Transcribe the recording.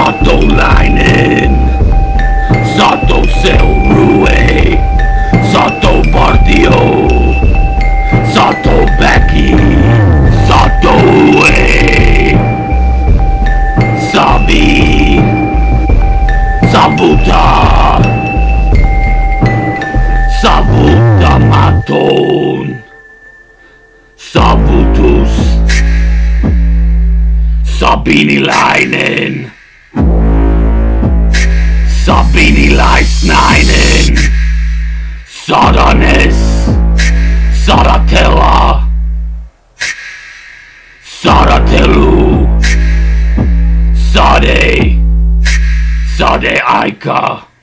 Satoläinen, Sato Seurue, Sato Partio, Sato Bäki, Sato Ue, Sabi, Savuta, Savutamaton, Savutus, Sabinilainen, Sabinilaisnainen, Sadanes, Sadatella, Sadatelu, Sade, Sade Aika.